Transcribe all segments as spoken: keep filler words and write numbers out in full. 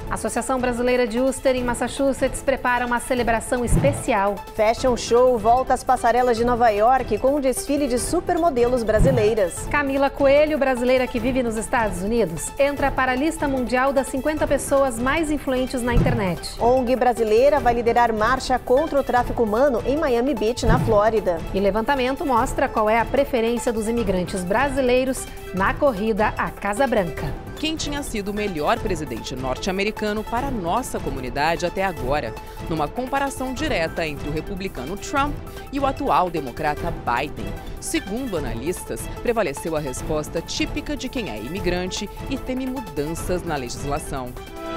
A Associação Brasileira de Worcester, em Massachusetts, prepara uma celebração especial. Fashion Show volta às passarelas de Nova York com um desfile de supermodelos brasileiras. Camila Coelho, brasileira que vive nos Estados Unidos, entra para a lista mundial das cinquenta pessoas mais influentes na internet. O ONG brasileira vai liderar marcha contra o tráfico humano em Miami Beach, na Flórida. E levantamento mostra qual é a preferência dos imigrantes brasileiros na corrida à Casa Branca. Quem tinha sido o melhor presidente norte-americano para a nossa comunidade até agora, numa comparação direta entre o republicano Trump e o atual democrata Biden. Segundo analistas, prevaleceu a resposta típica de quem é imigrante e teme mudanças na legislação.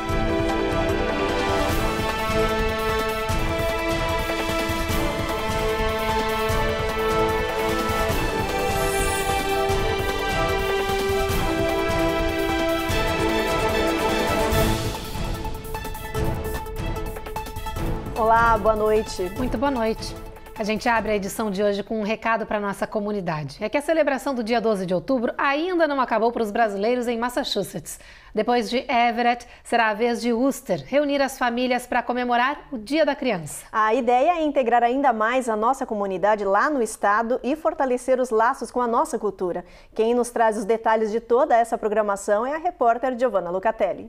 Olá, boa noite. Muito boa noite. A gente abre a edição de hoje com um recado para a nossa comunidade. É que a celebração do dia doze de outubro ainda não acabou para os brasileiros em Massachusetts. Depois de Everett, será a vez de Worcester reunir as famílias para comemorar o Dia da Criança. A ideia é integrar ainda mais a nossa comunidade lá no estado e fortalecer os laços com a nossa cultura. Quem nos traz os detalhes de toda essa programação é a repórter Giovanna Lucatelli.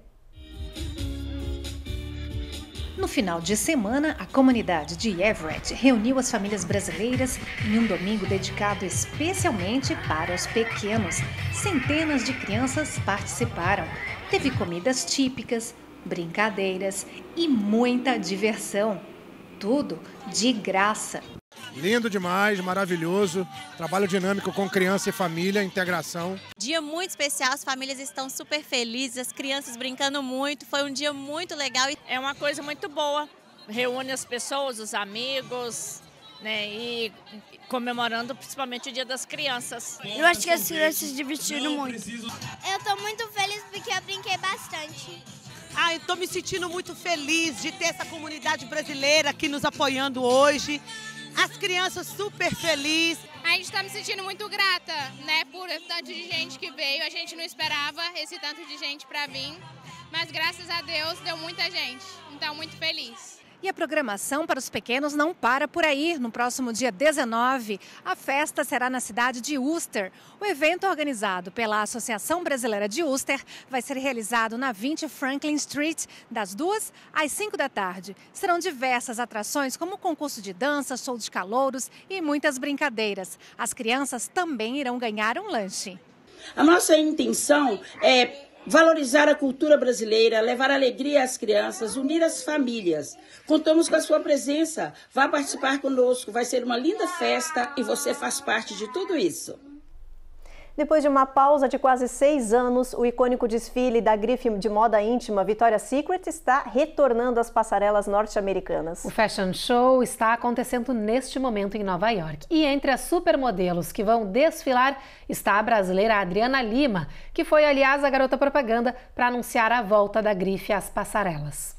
No final de semana, a comunidade de Everett reuniu as famílias brasileiras em um domingo dedicado especialmente para os pequenos. Centenas de crianças participaram. Teve comidas típicas, brincadeiras e muita diversão. Tudo de graça. Lindo demais, maravilhoso, trabalho dinâmico com criança e família, integração. Dia muito especial, as famílias estão super felizes, as crianças brincando muito, foi um dia muito legal. É uma coisa muito boa, reúne as pessoas, os amigos, né, e comemorando principalmente o Dia das Crianças. Eu acho que as crianças se divertiram muito. Eu estou muito feliz porque eu brinquei bastante. Ah, eu estou me sentindo muito feliz de ter essa comunidade brasileira aqui nos apoiando hoje. As crianças super felizes. A gente está me sentindo muito grata, né, por esse tanto de gente que veio. A gente não esperava esse tanto de gente para vir, mas graças a Deus deu muita gente. Então, muito feliz. E a programação para os pequenos não para por aí. No próximo dia dezenove, a festa será na cidade de Worcester. O evento, organizado pela Associação Brasileira de Worcester, vai ser realizado na vinte Franklin Street, das duas às cinco da tarde. Serão diversas atrações, como concurso de dança, show de calouros e muitas brincadeiras. As crianças também irão ganhar um lanche. A nossa intenção é valorizar a cultura brasileira, levar alegria às crianças, unir as famílias. Contamos com a sua presença. Vá participar conosco. Vai ser uma linda festa e você faz parte de tudo isso. Depois de uma pausa de quase seis anos, o icônico desfile da grife de moda íntima Victoria's Secret está retornando às passarelas norte-americanas. O Fashion Show está acontecendo neste momento em Nova York. E entre as supermodelos que vão desfilar está a brasileira Adriana Lima, que foi, aliás, a garota propaganda para anunciar a volta da grife às passarelas.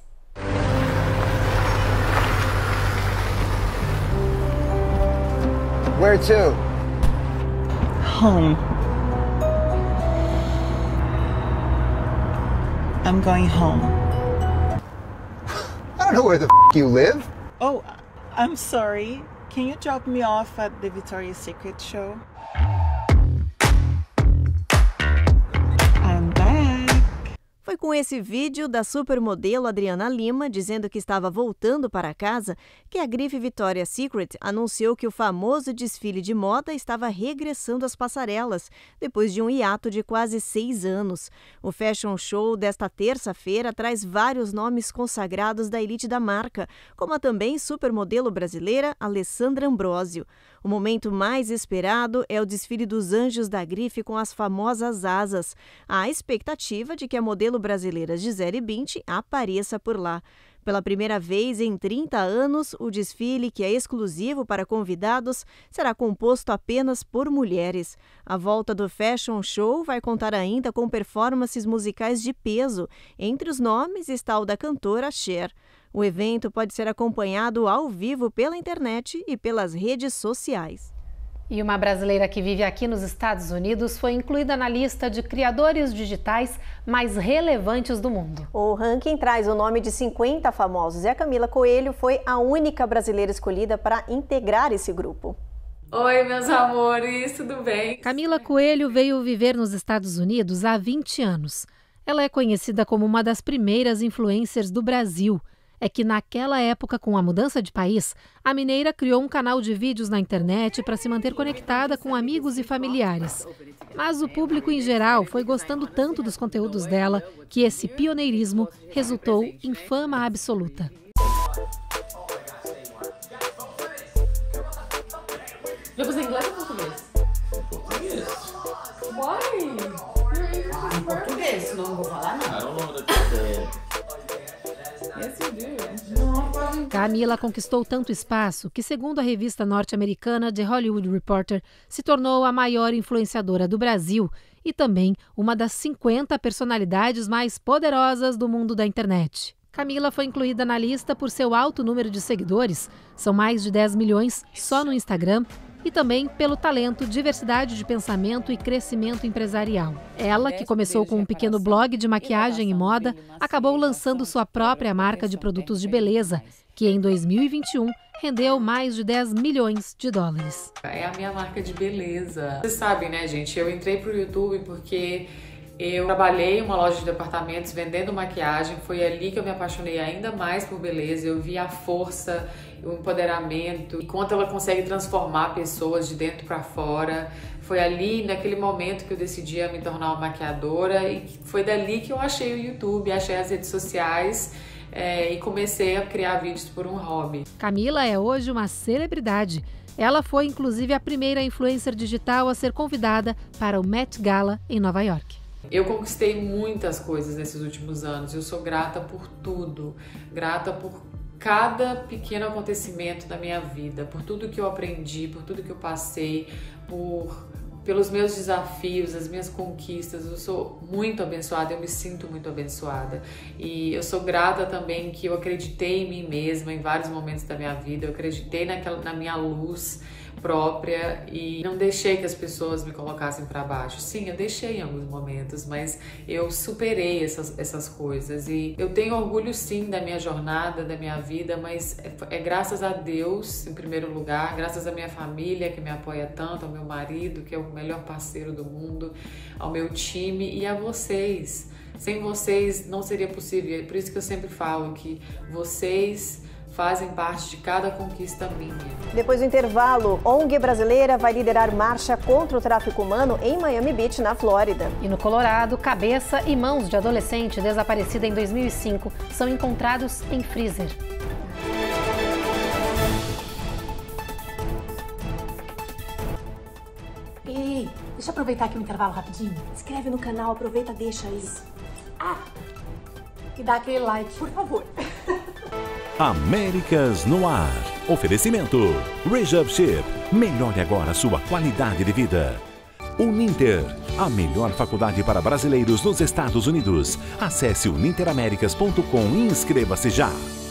Where to? Home. I'm going home. I don't know where the f you live. Oh, I'm sorry. Can you drop me off at the Victoria's Secret show? I'm back. Foi com esse vídeo da supermodelo Adriana Lima dizendo que estava voltando para casa que a grife Victoria's Secret anunciou que o famoso desfile de moda estava regressando às passarelas depois de um hiato de quase seis anos. O Fashion Show desta terça-feira traz vários nomes consagrados da elite da marca, como a também supermodelo brasileira Alessandra Ambrosio. O momento mais esperado é o desfile dos anjos da grife com as famosas asas. Há expectativa de que a modelo brasileira Gisele Bündchen apareça por lá. Pela primeira vez em trinta anos, o desfile, que é exclusivo para convidados, será composto apenas por mulheres. A volta do Fashion Show vai contar ainda com performances musicais de peso. Entre os nomes está o da cantora Cher. O evento pode ser acompanhado ao vivo pela internet e pelas redes sociais. E uma brasileira que vive aqui nos Estados Unidos foi incluída na lista de criadores digitais mais relevantes do mundo. O ranking traz o nome de cinquenta famosos e a Camila Coelho foi a única brasileira escolhida para integrar esse grupo. Oi, meus amores, tudo bem? Camila Coelho veio viver nos Estados Unidos há vinte anos. Ela é conhecida como uma das primeiras influencers do Brasil. É que naquela época, com a mudança de país, a mineira criou um canal de vídeos na internet para se manter conectada com amigos e familiares. Mas o público em geral foi gostando tanto dos conteúdos dela que esse pioneirismo resultou em fama absoluta. Vamos em inglês ou português? Português. Why? Em português, não vou falar não. I don't know what Yes, you do. Camila conquistou tanto espaço que, segundo a revista norte-americana The Hollywood Reporter, se tornou a maior influenciadora do Brasil e também uma das cinquenta personalidades mais poderosas do mundo da internet. Camila foi incluída na lista por seu alto número de seguidores, são mais de dez milhões só no Instagram, e também pelo talento, diversidade de pensamento e crescimento empresarial. Ela, que começou com um pequeno blog de maquiagem e moda, acabou lançando sua própria marca de produtos de beleza, que em dois mil e vinte e um rendeu mais de dez milhões de dólares. É a minha marca de beleza. Vocês sabem, né, gente? Eu entrei pro YouTube porque eu trabalhei em uma loja de departamentos vendendo maquiagem. Foi ali que eu me apaixonei ainda mais por beleza. Eu vi a força, o empoderamento, e quanto ela consegue transformar pessoas de dentro para fora. Foi ali, naquele momento, que eu decidi me tornar uma maquiadora, e foi dali que eu achei o YouTube, achei as redes sociais é, e comecei a criar vídeos por um hobby. Camila é hoje uma celebridade. Ela foi, inclusive, a primeira influencer digital a ser convidada para o Met Gala em Nova York. Eu conquistei muitas coisas nesses últimos anos. Eu sou grata por tudo, grata por cada pequeno acontecimento da minha vida, por tudo que eu aprendi, por tudo que eu passei, por, pelos meus desafios, as minhas conquistas. Eu sou muito abençoada, eu me sinto muito abençoada. E eu sou grata também que eu acreditei em mim mesma em vários momentos da minha vida, eu acreditei naquela, na minha luz própria e não deixei que as pessoas me colocassem para baixo. Sim, eu deixei em alguns momentos, mas eu superei essas, essas coisas e eu tenho orgulho sim da minha jornada, da minha vida, mas é, é graças a Deus, em primeiro lugar, graças à minha família que me apoia tanto, ao meu marido, que é o melhor parceiro do mundo, ao meu time e a vocês. Sem vocês não seria possível, é por isso que eu sempre falo que vocês fazem parte de cada conquista minha. Depois do intervalo, O N G brasileira vai liderar marcha contra o tráfico humano em Miami Beach, na Flórida. E no Colorado, cabeça e mãos de adolescente desaparecida em dois mil e cinco são encontrados em freezer. Ei, deixa eu aproveitar aqui o intervalo rapidinho. Se inscreve no canal, aproveita, deixa isso. Ah, e dá aquele like, por favor. Américas no Ar. Oferecimento Rejab Ship. Melhore agora sua qualidade de vida. Uninter, a melhor faculdade para brasileiros nos Estados Unidos. Acesse uninteraméricas ponto com e inscreva-se já.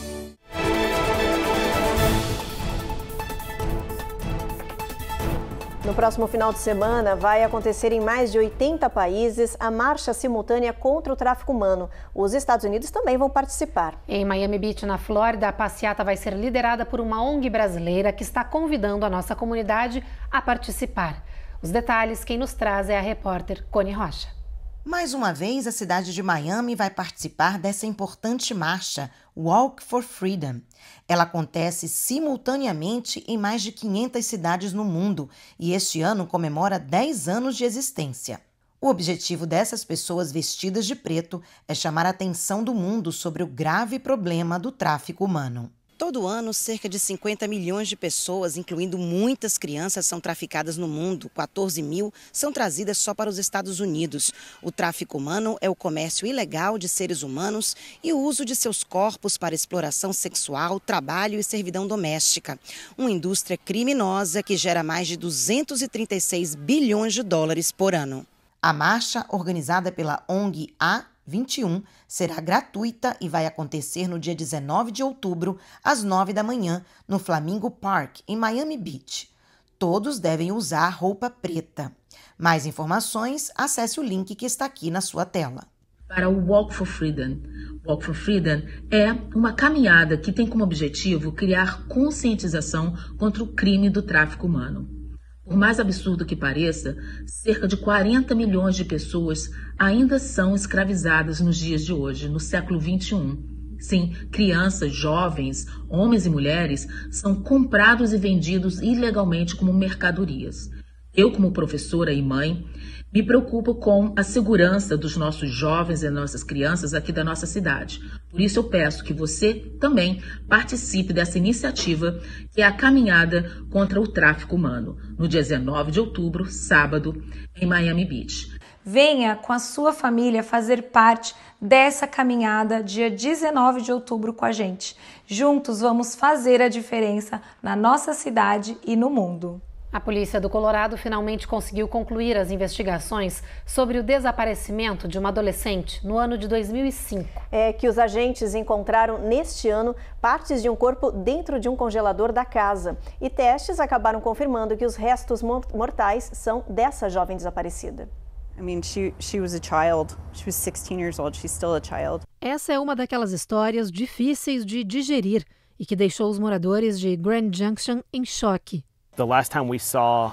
No próximo final de semana, vai acontecer em mais de oitenta países a marcha simultânea contra o tráfico humano. Os Estados Unidos também vão participar. Em Miami Beach, na Flórida, a passeata vai ser liderada por uma O N G brasileira que está convidando a nossa comunidade a participar. Os detalhes, quem nos traz é a repórter Cone Rocha. Mais uma vez, a cidade de Miami vai participar dessa importante marcha, Walk for Freedom. Ela acontece simultaneamente em mais de quinhentas cidades no mundo e este ano comemora dez anos de existência. O objetivo dessas pessoas vestidas de preto é chamar a atenção do mundo sobre o grave problema do tráfico humano. Todo ano, cerca de cinquenta milhões de pessoas, incluindo muitas crianças, são traficadas no mundo. quatorze mil são trazidas só para os Estados Unidos. O tráfico humano é o comércio ilegal de seres humanos e o uso de seus corpos para exploração sexual, trabalho e servidão doméstica. Uma indústria criminosa que gera mais de duzentos e trinta e seis bilhões de dólares por ano. A marcha, organizada pela O N G A vinte e um, será gratuita e vai acontecer no dia dezenove de outubro, às nove da manhã, no Flamingo Park, em Miami Beach. todos devem usar roupa preta. Mais informações, acesse o link que está aqui na sua tela. Para o Walk for Freedom. Walk for Freedom é uma caminhada que tem como objetivo criar conscientização contra o crime do tráfico humano. Por mais absurdo que pareça, cerca de quarenta milhões de pessoas ainda são escravizadas nos dias de hoje, no século vinte e um. Sim, crianças, jovens, homens e mulheres são comprados e vendidos ilegalmente como mercadorias. Eu, como professora e mãe, me preocupo com a segurança dos nossos jovens e nossas crianças aqui da nossa cidade. Por isso eu peço que você também participe dessa iniciativa, que é a Caminhada contra o Tráfico Humano, no dia dezenove de outubro, sábado, em Miami Beach. Venha com a sua família fazer parte dessa caminhada dia dezenove de outubro com a gente. Juntos vamos fazer a diferença na nossa cidade e no mundo. A polícia do Colorado finalmente conseguiu concluir as investigações sobre o desaparecimento de uma adolescente no ano de dois mil e cinco. É que os agentes encontraram neste ano partes de um corpo dentro de um congelador da casa. E testes acabaram confirmando que os restos mortais são dessa jovem desaparecida. I mean, she, she was a child. She was sixteen years old. She's still a child. Essa é uma daquelas histórias difíceis de digerir e que deixou os moradores de Grand Junction em choque. The last time we saw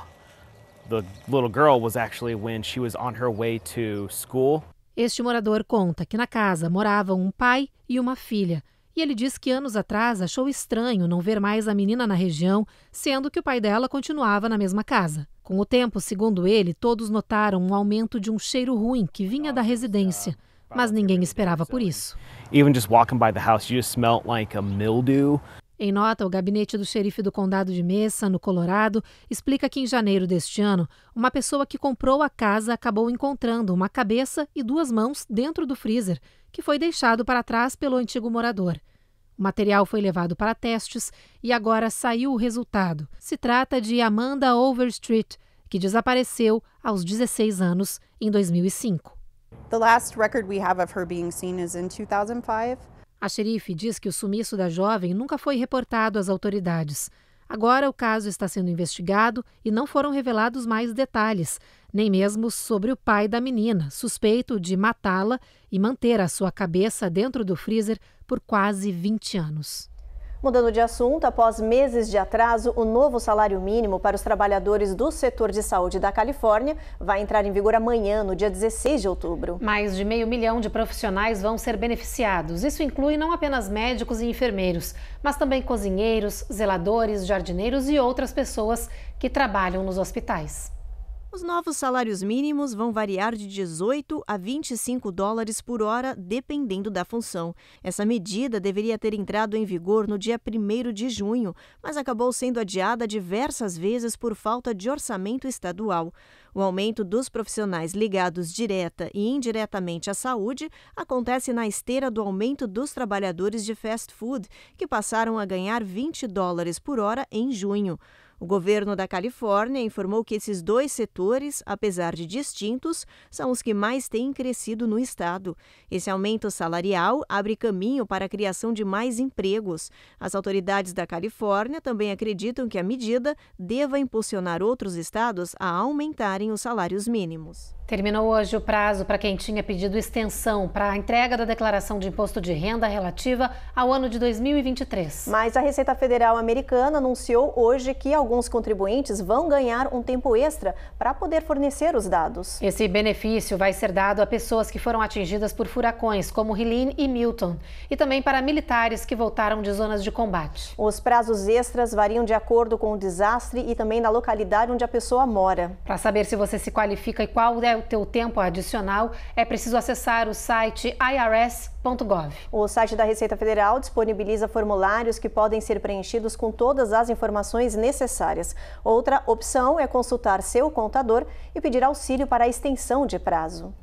the little girl was actually when she was on her way to school. Este morador conta que na casa moravam um pai e uma filha. E ele diz que anos atrás achou estranho não ver mais a menina na região, sendo que o pai dela continuava na mesma casa. Com o tempo, segundo ele, todos notaram um aumento de um cheiro ruim que vinha da residência, mas ninguém esperava por isso. Even just walking by the house, you just smelled like a mildew. Em nota, o gabinete do xerife do condado de Mesa, no Colorado, explica que em janeiro deste ano, uma pessoa que comprou a casa acabou encontrando uma cabeça e duas mãos dentro do freezer, que foi deixado para trás pelo antigo morador. O material foi levado para testes e agora saiu o resultado. Se trata de Amanda Overstreet, que desapareceu aos dezesseis anos em dois mil e cinco. The last record we have of her being seen is in two thousand five. A xerife diz que o sumiço da jovem nunca foi reportado às autoridades. Agora o caso está sendo investigado e não foram revelados mais detalhes, nem mesmo sobre o pai da menina, suspeito de matá-la e manter a sua cabeça dentro do freezer por quase vinte anos. Mudando de assunto, após meses de atraso, o novo salário mínimo para os trabalhadores do setor de saúde da Califórnia vai entrar em vigor amanhã, no dia dezesseis de outubro. Mais de meio milhão de profissionais vão ser beneficiados. Isso inclui não apenas médicos e enfermeiros, mas também cozinheiros, zeladores, jardineiros e outras pessoas que trabalham nos hospitais. Os novos salários mínimos vão variar de dezoito a vinte e cinco dólares por hora, dependendo da função. Essa medida deveria ter entrado em vigor no dia primeiro de junho, mas acabou sendo adiada diversas vezes por falta de orçamento estadual. O aumento dos profissionais ligados direta e indiretamente à saúde acontece na esteira do aumento dos trabalhadores de fast food, que passaram a ganhar vinte dólares por hora em junho. O governo da Califórnia informou que esses dois setores, apesar de distintos, são os que mais têm crescido no estado. Esse aumento salarial abre caminho para a criação de mais empregos. As autoridades da Califórnia também acreditam que a medida deva impulsionar outros estados a aumentarem os salários mínimos. Terminou hoje o prazo para quem tinha pedido extensão para a entrega da declaração de imposto de renda relativa ao ano de dois mil e vinte e três. Mas a Receita Federal americana anunciou hoje que alguns contribuintes vão ganhar um tempo extra para poder fornecer os dados. Esse benefício vai ser dado a pessoas que foram atingidas por furacões como Helene e Milton e também para militares que voltaram de zonas de combate. Os prazos extras variam de acordo com o desastre e também na localidade onde a pessoa mora. Para saber se você se qualifica e qual é o teu tempo adicional, é preciso acessar o site i r s ponto gov. O site da Receita Federal disponibiliza formulários que podem ser preenchidos com todas as informações necessárias. Outra opção é consultar seu contador e pedir auxílio para a extensão de prazo.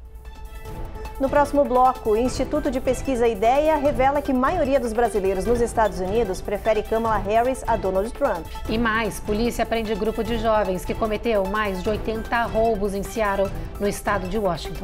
No próximo bloco, o Instituto de Pesquisa IDEA revela que a maioria dos brasileiros nos Estados Unidos prefere Kamala Harris a Donald Trump. E mais, polícia prende grupo de jovens que cometeu mais de oitenta roubos em Seattle, no estado de Washington.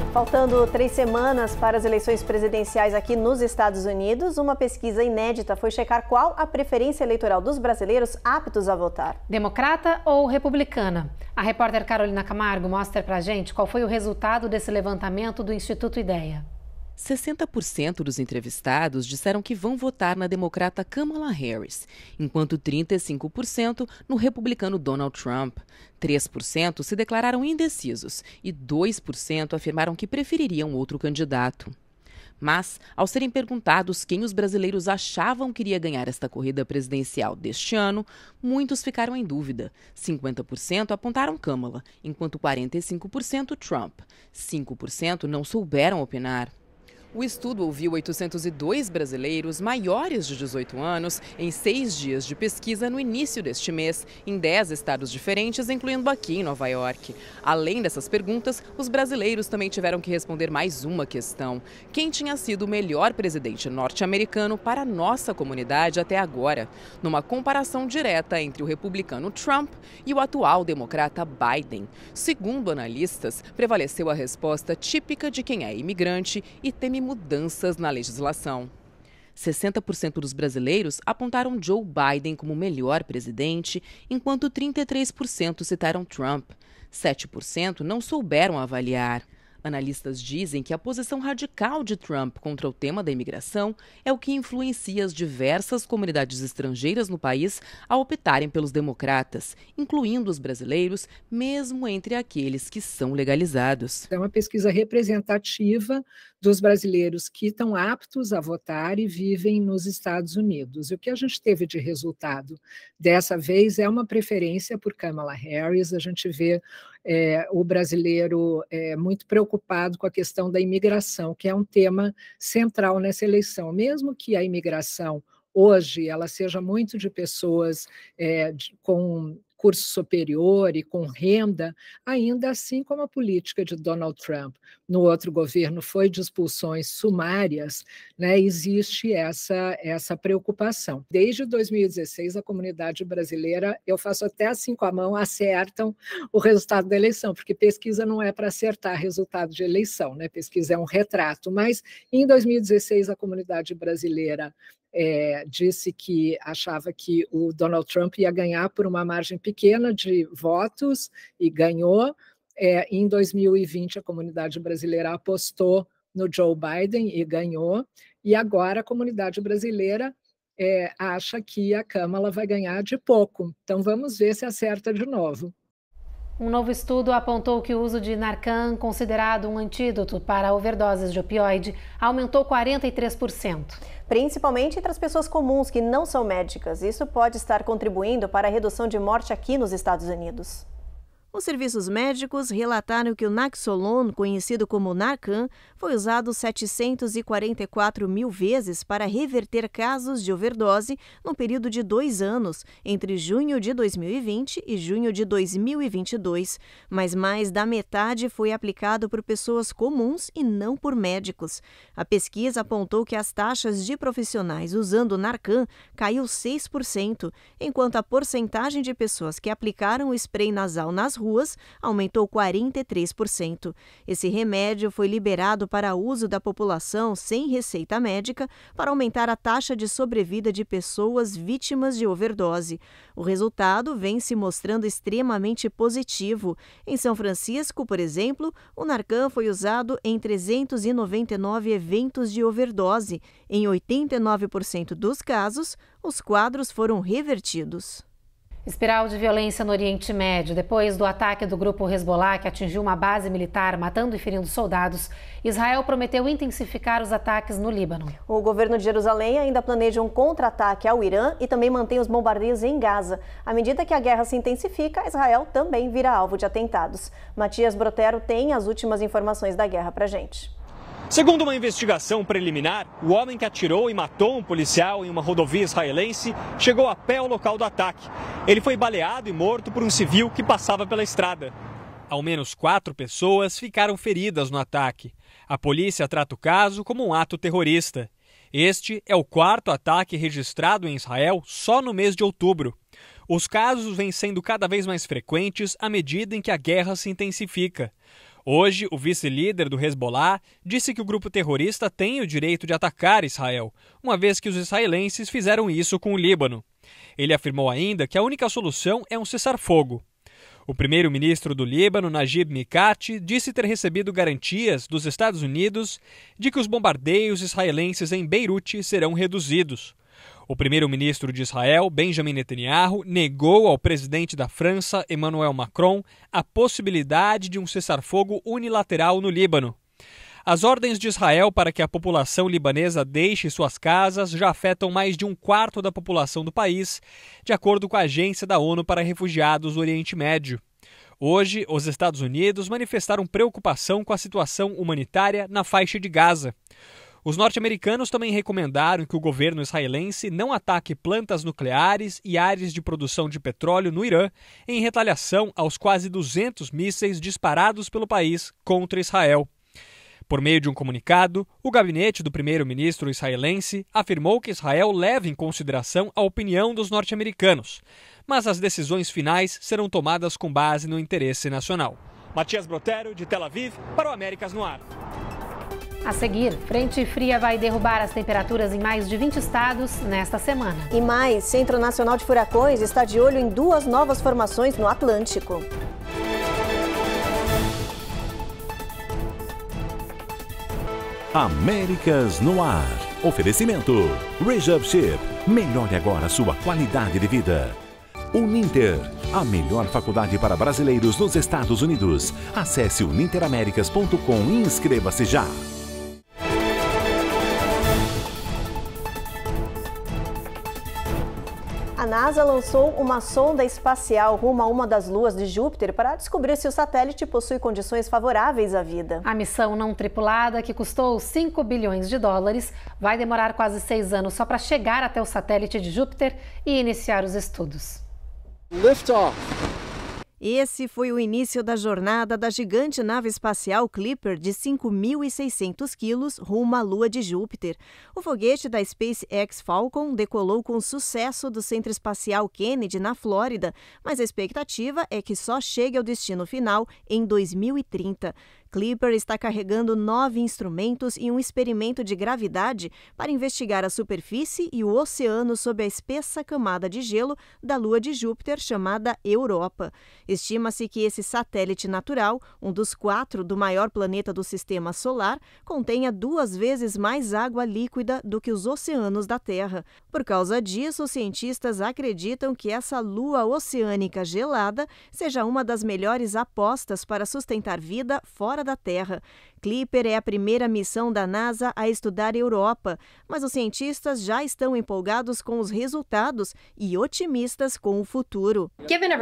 Faltando três semanas para as eleições presidenciais aqui nos Estados Unidos, uma pesquisa inédita foi checar qual a preferência eleitoral dos brasileiros aptos a votar. Democrata ou republicana? A repórter Carolina Camargo mostra pra gente qual foi o resultado desse levantamento do Instituto Ideia. sessenta por cento dos entrevistados disseram que vão votar na democrata Kamala Harris, enquanto trinta e cinco por cento no republicano Donald Trump. três por cento se declararam indecisos e dois por cento afirmaram que prefeririam outro candidato. Mas, ao serem perguntados quem os brasileiros achavam que iria ganhar esta corrida presidencial deste ano, muitos ficaram em dúvida. cinquenta por cento apontaram Kamala, enquanto quarenta e cinco por cento Trump. cinco por cento não souberam opinar. O estudo ouviu oitocentos e dois brasileiros maiores de dezoito anos em seis dias de pesquisa no início deste mês, em dez estados diferentes, incluindo aqui em Nova York. Além dessas perguntas, os brasileiros também tiveram que responder mais uma questão: quem tinha sido o melhor presidente norte-americano para a nossa comunidade até agora? Numa comparação direta entre o republicano Trump e o atual democrata Biden. Segundo analistas, prevaleceu a resposta típica de quem é imigrante e teme mudanças na legislação. sessenta por cento dos brasileiros apontaram Joe Biden como o melhor presidente, enquanto trinta e três por cento citaram Trump. sete por cento não souberam avaliar. Analistas dizem que a posição radical de Trump contra o tema da imigração é o que influencia as diversas comunidades estrangeiras no país a optarem pelos democratas, incluindo os brasileiros, mesmo entre aqueles que são legalizados. É uma pesquisa representativa dos brasileiros que estão aptos a votar e vivem nos Estados Unidos. E o que a gente teve de resultado dessa vez é uma preferência por Kamala Harris. A gente vê é, o brasileiro é, muito preocupado com a questão da imigração, que é um tema central nessa eleição. Mesmo que a imigração hoje ela seja muito de pessoas é, de, com curso superior e com renda, ainda assim como a política de Donald Trump no outro governo foi de expulsões sumárias, né, existe essa, essa preocupação. Desde dois mil e dezesseis, a comunidade brasileira, eu faço até assim com a mão, acertam o resultado da eleição, porque pesquisa não é para acertar resultado de eleição, né? Pesquisa é um retrato, mas em dois mil e dezesseis a comunidade brasileira É, disse que achava que o Donald Trump ia ganhar por uma margem pequena de votos e ganhou. É, em dois mil e vinte, a comunidade brasileira apostou no Joe Biden e ganhou. E agora a comunidade brasileira é, acha que a Kamala vai ganhar de pouco. Então vamos ver se acerta de novo. Um novo estudo apontou que o uso de Narcan, considerado um antídoto para overdoses de opioide, aumentou quarenta e três por cento. Principalmente entre as pessoas comuns que não são médicas. Isso pode estar contribuindo para a redução de morte aqui nos Estados Unidos. Os serviços médicos relataram que o Naloxone, conhecido como Narcan, foi usado setecentos e quarenta e quatro mil vezes para reverter casos de overdose no período de dois anos, entre junho de dois mil e vinte e junho de dois mil e vinte e dois, mas mais da metade foi aplicado por pessoas comuns e não por médicos. A pesquisa apontou que as taxas de profissionais usando Narcan caiu seis por cento, enquanto a porcentagem de pessoas que aplicaram o spray nasal nas ruas aumentou quarenta e três por cento. Esse remédio foi liberado para uso da população sem receita médica para aumentar a taxa de sobrevida de pessoas vítimas de overdose. O resultado vem se mostrando extremamente positivo. Em São Francisco, por exemplo, o Narcan foi usado em trezentos e noventa e nove eventos de overdose. Em oitenta e nove por cento dos casos, os quadros foram revertidos. Espiral de violência no Oriente Médio. Depois do ataque do grupo Hezbollah, que atingiu uma base militar, matando e ferindo soldados, Israel prometeu intensificar os ataques no Líbano. O governo de Jerusalém ainda planeja um contra-ataque ao Irã e também mantém os bombardeios em Gaza. À medida que a guerra se intensifica, Israel também vira alvo de atentados. Matias Brotero tem as últimas informações da guerra pra gente. Segundo uma investigação preliminar, o homem que atirou e matou um policial em uma rodovia israelense chegou a pé ao local do ataque. Ele foi baleado e morto por um civil que passava pela estrada. Ao menos quatro pessoas ficaram feridas no ataque. A polícia trata o caso como um ato terrorista. Este é o quarto ataque registrado em Israel só no mês de outubro. Os casos vêm sendo cada vez mais frequentes à medida em que a guerra se intensifica. Hoje, o vice-líder do Hezbollah disse que o grupo terrorista tem o direito de atacar Israel, uma vez que os israelenses fizeram isso com o Líbano. Ele afirmou ainda que a única solução é um cessar-fogo. O primeiro-ministro do Líbano, Najib Mikati, disse ter recebido garantias dos Estados Unidos de que os bombardeios israelenses em Beirute serão reduzidos. O primeiro-ministro de Israel, Benjamin Netanyahu, negou ao presidente da França, Emmanuel Macron, a possibilidade de um cessar-fogo unilateral no Líbano. As ordens de Israel para que a população libanesa deixe suas casas já afetam mais de um quarto da população do país, de acordo com a Agência da ONU para Refugiados do Oriente Médio. Hoje, os Estados Unidos manifestaram preocupação com a situação humanitária na faixa de Gaza. Os norte-americanos também recomendaram que o governo israelense não ataque plantas nucleares e áreas de produção de petróleo no Irã, em retaliação aos quase duzentos mísseis disparados pelo país contra Israel. Por meio de um comunicado, o gabinete do primeiro-ministro israelense afirmou que Israel leva em consideração a opinião dos norte-americanos, mas as decisões finais serão tomadas com base no interesse nacional. Matias Brotero, de Tel Aviv, para o Américas no Ar. A seguir, frente fria vai derrubar as temperaturas em mais de vinte estados nesta semana. E mais, Centro Nacional de Furacões está de olho em duas novas formações no Atlântico. Américas no Ar. Oferecimento Rejab Ship. Melhore agora sua qualidade de vida. Uninter, a melhor faculdade para brasileiros nos Estados Unidos. Acesse uninteraméricas ponto com e inscreva-se já. A NASA lançou uma sonda espacial rumo a uma das luas de Júpiter para descobrir se o satélite possui condições favoráveis à vida. A missão não tripulada, que custou cinco bilhões de dólares, vai demorar quase seis anos só para chegar até o satélite de Júpiter e iniciar os estudos. Lift off. Esse foi o início da jornada da gigante nave espacial Clipper de cinco mil e seiscentos quilos rumo à Lua de Júpiter. O foguete da SpaceX Falcon decolou com sucesso do Centro Espacial Kennedy, na Flórida, mas a expectativa é que só chegue ao destino final em dois mil e trinta. Clipper está carregando nove instrumentos e um experimento de gravidade para investigar a superfície e o oceano sob a espessa camada de gelo da Lua de Júpiter, chamada Europa. Estima-se que esse satélite natural, um dos quatro do maior planeta do Sistema Solar, contenha duas vezes mais água líquida do que os oceanos da Terra. Por causa disso, os cientistas acreditam que essa lua oceânica gelada seja uma das melhores apostas para sustentar vida fora da Terra. Clipper é a primeira missão da NASA a estudar a Europa, mas os cientistas já estão empolgados com os resultados e otimistas com o futuro.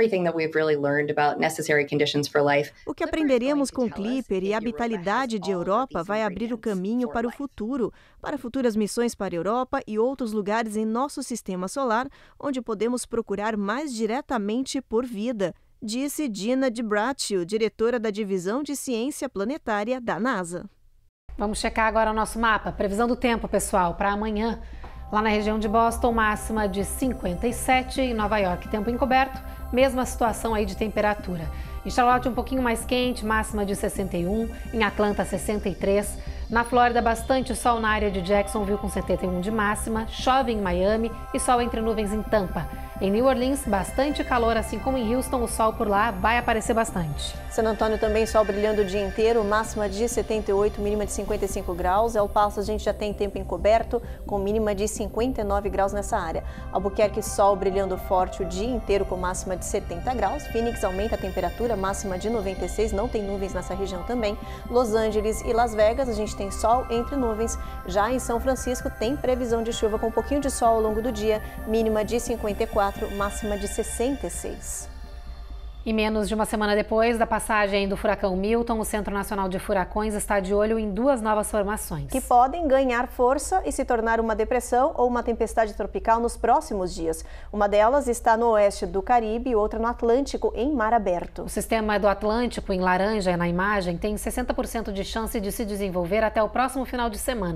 O que aprenderemos com Clipper e a habitabilidade de Europa vai abrir o caminho para o futuro, para futuras missões para a Europa e outros lugares em nosso sistema solar, onde podemos procurar mais diretamente por vida, disse Dina DiBraccio, diretora da Divisão de Ciência Planetária da NASA. Vamos checar agora o nosso mapa. Previsão do tempo, pessoal, para amanhã. Lá na região de Boston, máxima de cinquenta e sete. Em Nova York, tempo encoberto. Mesma situação aí de temperatura. Em Charlotte, um pouquinho mais quente, máxima de sessenta e um. Em Atlanta, sessenta e três. Na Flórida, bastante sol na área de Jacksonville, com setenta e um de máxima. Chove em Miami e sol entre nuvens em Tampa. Em New Orleans, bastante calor, assim como em Houston, o sol por lá vai aparecer bastante. San Antônio também sol brilhando o dia inteiro, máxima de setenta e oito, mínima de cinquenta e cinco graus. El Paso a gente já tem tempo encoberto, com mínima de cinquenta e nove graus nessa área. Albuquerque, sol brilhando forte o dia inteiro, com máxima de setenta graus. Phoenix aumenta a temperatura, máxima de noventa e seis, não tem nuvens nessa região também. Los Angeles e Las Vegas, a gente tem sol entre nuvens. Já em São Francisco, tem previsão de chuva com um pouquinho de sol ao longo do dia, mínima de cinquenta e quatro, máxima de sessenta e seis. E menos de uma semana depois da passagem do furacão Milton, o Centro Nacional de Furacões está de olho em duas novas formações, que podem ganhar força e se tornar uma depressão ou uma tempestade tropical nos próximos dias. Uma delas está no oeste do Caribe e outra no Atlântico, em mar aberto. O sistema do Atlântico, em laranja na imagem, tem sessenta por cento de chance de se desenvolver até o próximo final de semana.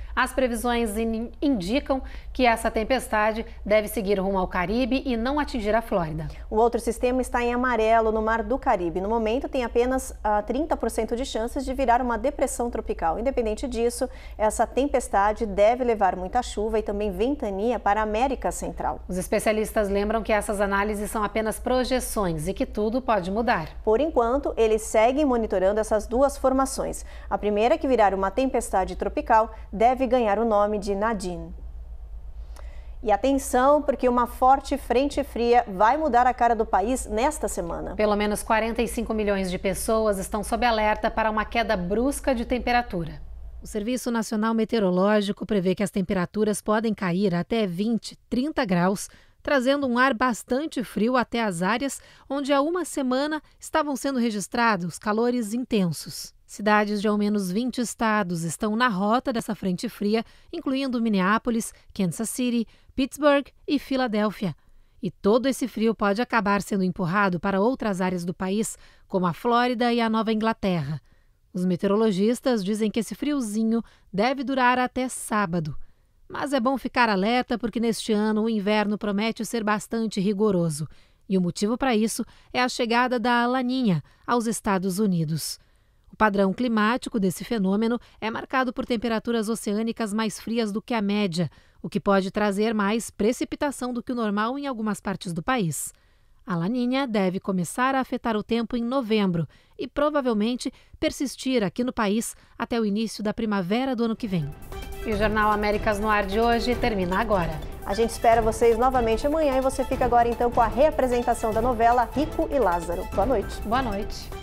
As previsões in- indicam que essa tempestade deve seguir rumo ao Caribe e não atingir a Flórida. O outro sistema está em amarelo no Mar do Caribe. No momento, tem apenas uh, trinta por cento de chances de virar uma depressão tropical. Independente disso, essa tempestade deve levar muita chuva e também ventania para a América Central. Os especialistas lembram que essas análises são apenas projeções e que tudo pode mudar. Por enquanto, eles seguem monitorando essas duas formações. A primeira, que virar uma tempestade tropical, deve ganhar o nome de Nadine. E atenção, porque uma forte frente fria vai mudar a cara do país nesta semana. Pelo menos quarenta e cinco milhões de pessoas estão sob alerta para uma queda brusca de temperatura. O Serviço Nacional Meteorológico prevê que as temperaturas podem cair até vinte, trinta graus, trazendo um ar bastante frio até as áreas onde há uma semana estavam sendo registrados calores intensos. Cidades de ao menos vinte estados estão na rota dessa frente fria, incluindo Minneapolis, Kansas City, Pittsburgh e Filadélfia. E todo esse frio pode acabar sendo empurrado para outras áreas do país, como a Flórida e a Nova Inglaterra. Os meteorologistas dizem que esse friozinho deve durar até sábado. Mas é bom ficar alerta porque neste ano o inverno promete ser bastante rigoroso. E o motivo para isso é a chegada da Laninha aos Estados Unidos. O padrão climático desse fenômeno é marcado por temperaturas oceânicas mais frias do que a média, o que pode trazer mais precipitação do que o normal em algumas partes do país. A Laninha deve começar a afetar o tempo em novembro e provavelmente persistir aqui no país até o início da primavera do ano que vem. E o Jornal Américas no Ar de hoje termina agora. A gente espera vocês novamente amanhã e você fica agora então com a reapresentação da novela Rico e Lázaro. Boa noite. Boa noite.